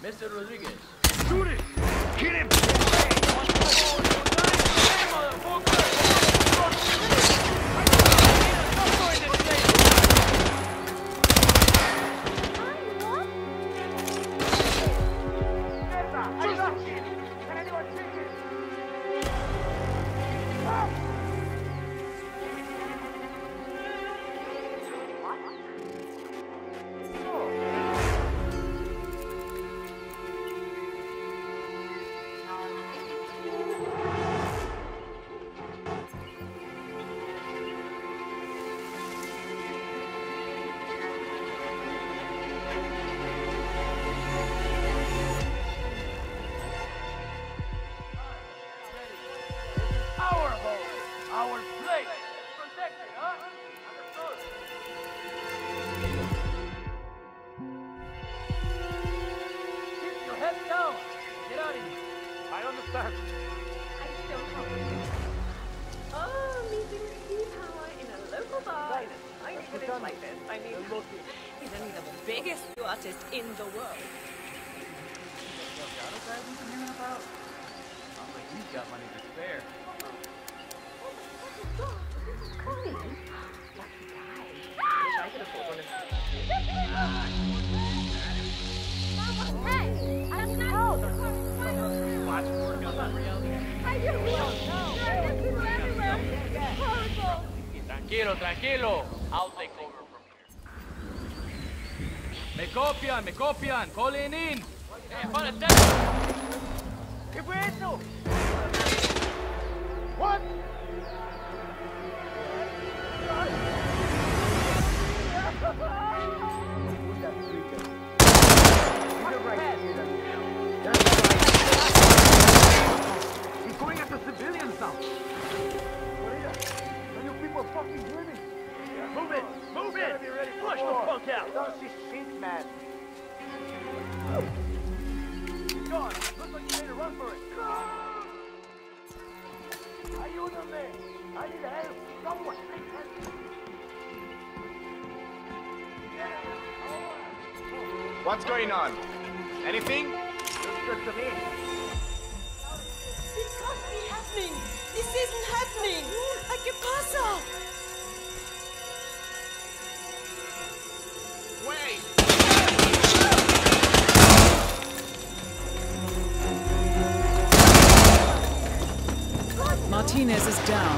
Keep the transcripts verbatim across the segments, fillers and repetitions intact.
Mister Rodriguez. Shoot it! Kill him! In the world. He's got money to spare. Wish I could afford one of Hey, I'm not. Watch work on that reality. I do. No, people everywhere. Horrible. Tranquilo, tranquilo. I'll take over from here. Me copian, me copian. Calling in. Hey, para el ¿Qué fue eso? What? He's going after civilians now. Are you people fucking dreaming? Move it! Move it! Flush the punk out! Don't see shit, man. God, looks like you made a run for it. Ayúdame! I need help! Someone! What's going on? Anything? Looks good to me. This can't be happening! This isn't happening! ¿Qué pasa? Wait! Martinez is down.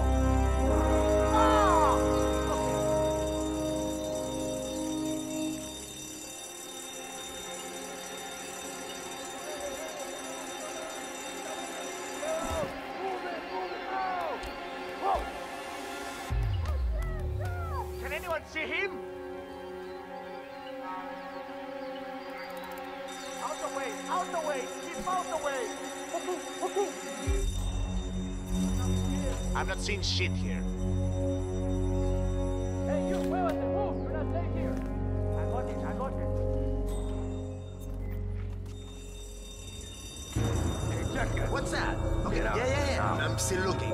Can anyone see him? Out the way! Out the way! Keep out the way! Okay, okay. I'm not seeing shit here. Hey, you, muévate, move. You're not safe here. I got it, I got it. Hey, check it. What's that? Okay, Get out. yeah, yeah, yeah. Now. I'm still looking.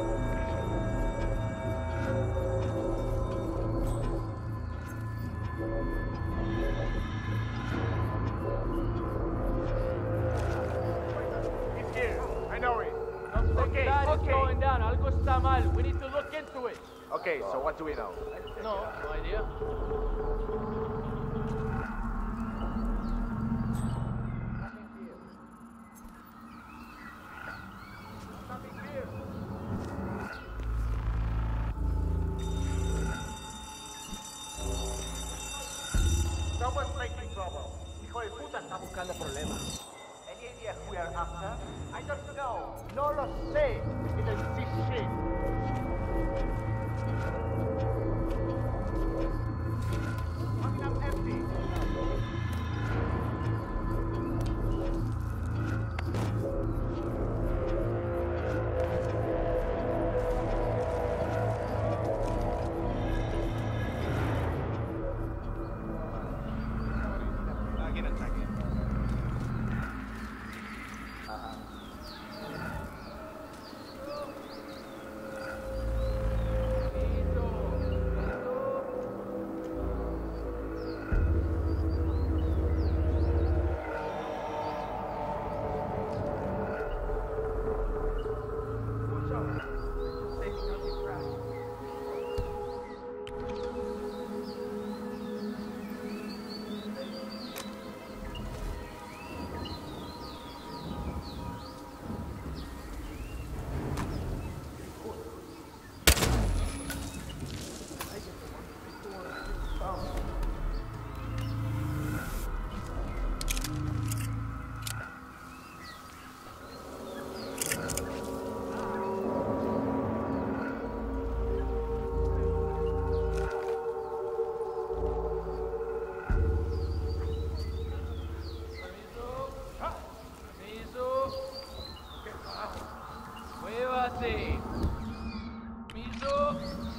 He's here. I know it. Something Okay, bad is okay. going down. Algo está mal. We need to look into it. Okay, so what do we know? No, no idea. Nothing here. Someone's making trouble. Hijo de puta está buscando problemas. Any idea who we are after? I don't know. No lo sé. He doesn't see shit. Coming up empty. Again, attack it. Aguate. Miso.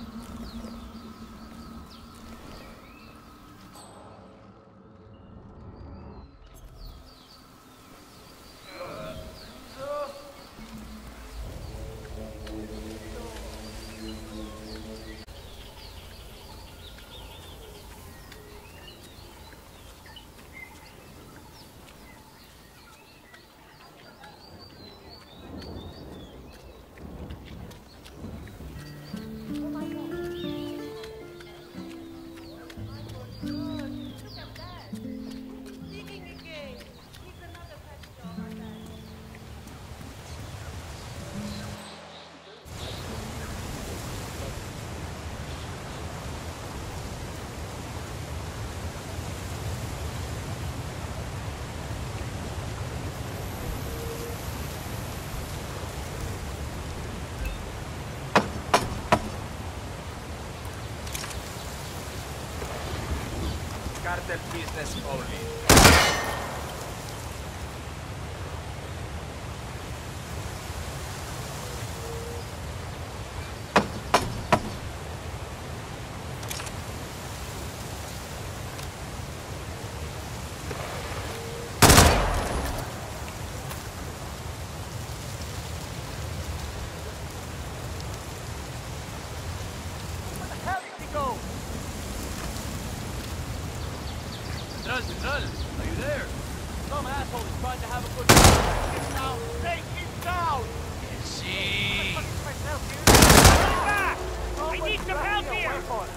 Cartel business only. Central, Central, are you there? Some asshole is trying to have a good Get down! Take it down! See. Back! I need some help here!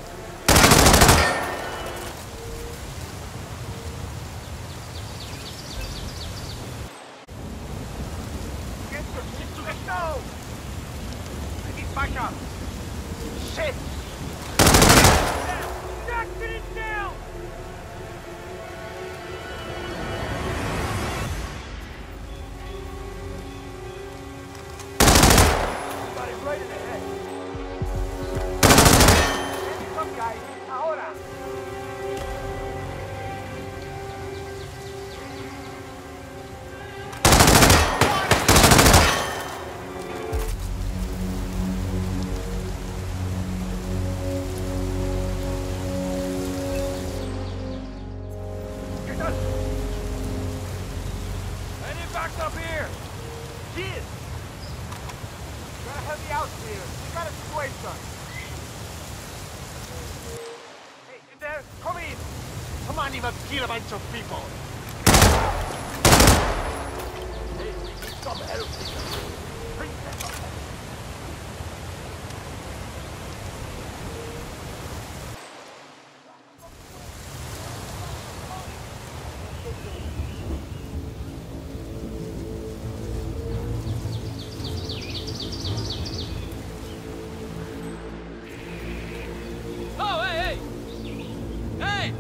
Get your shit to the stove! I need backup! Shit! Jackson is down! Right in the head. Come, guys. Ahora. Get us. Any backed up here? Jeez. Gotta help me out here. We got a situation. Hey, you there? Come in. Come on, even kill a bunch of people. Hey, we need some help. Bring them up. Oh, hey, hey! Hey!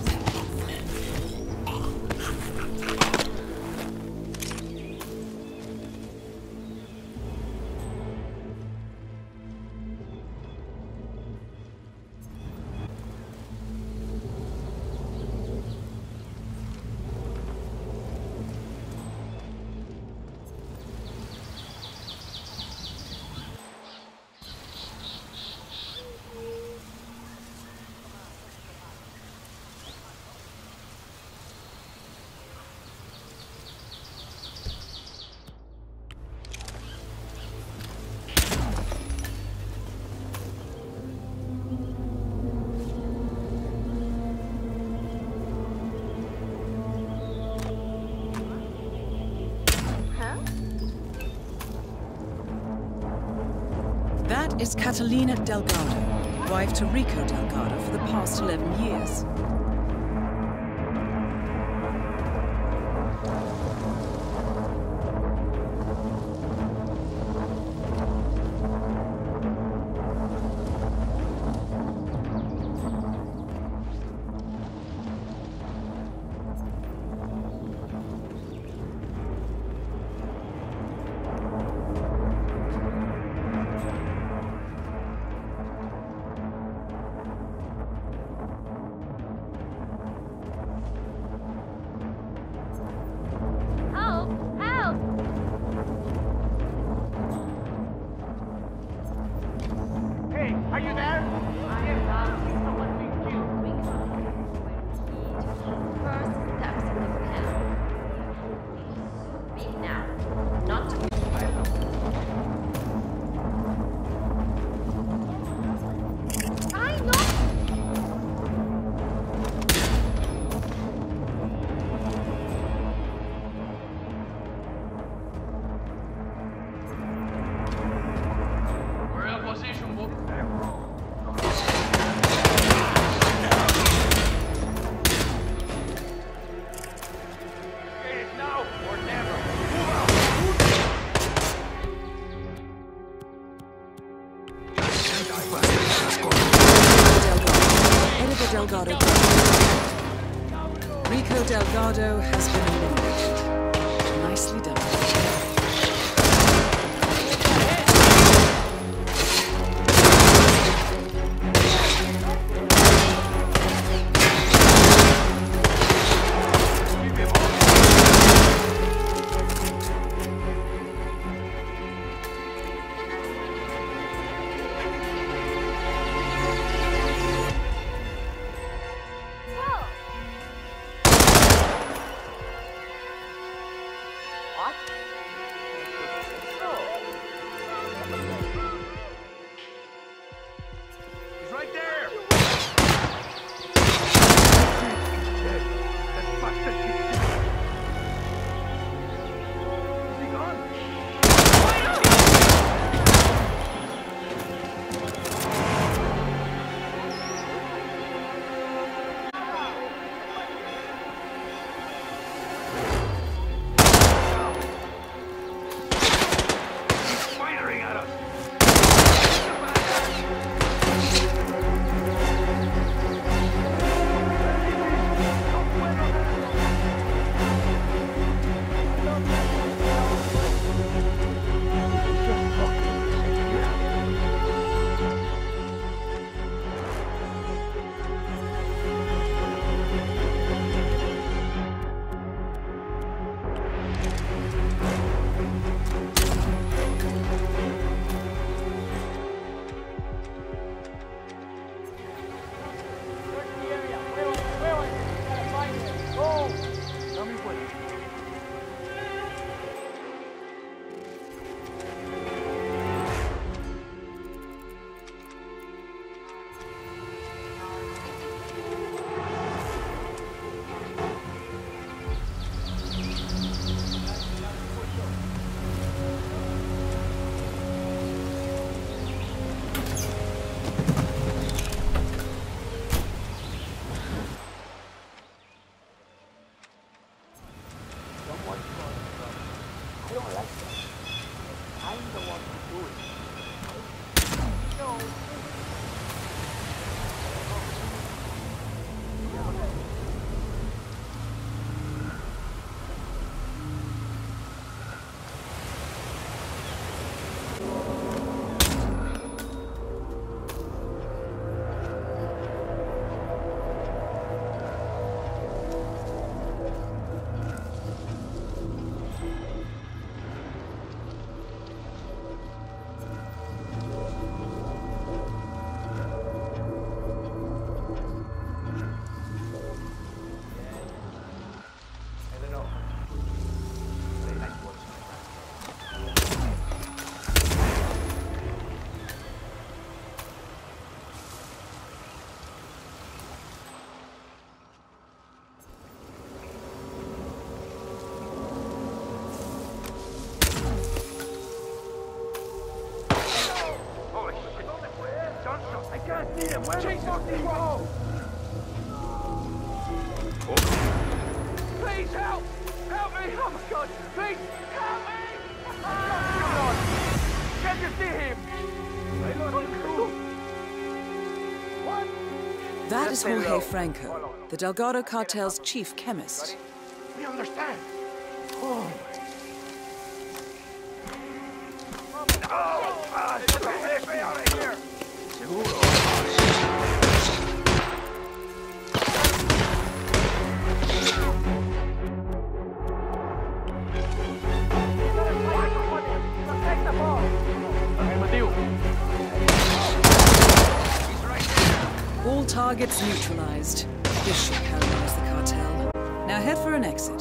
That is Catalina Delgado, wife to Rico Delgado for the past eleven years. Editor Delgado. Rico Delgado has been eliminated. Nicely done. He's right there! Is he gone? Firing at us! Where the fuck did he go? Please help! Help me! Oh my God! Please help me! Ah! Can't you see him? What? That is Jorge Franco, the Delgado cartel's chief chemist. We understand. Oh. Oh! Ah, get me out of here! Seguro. All targets neutralized. This should paralyze the cartel. Now head for an exit.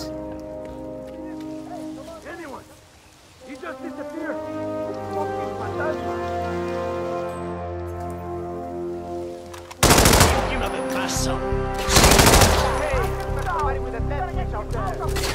Anyone? He just disappeared. Give him a bit faster. Hey, somebody with a dead switch out there.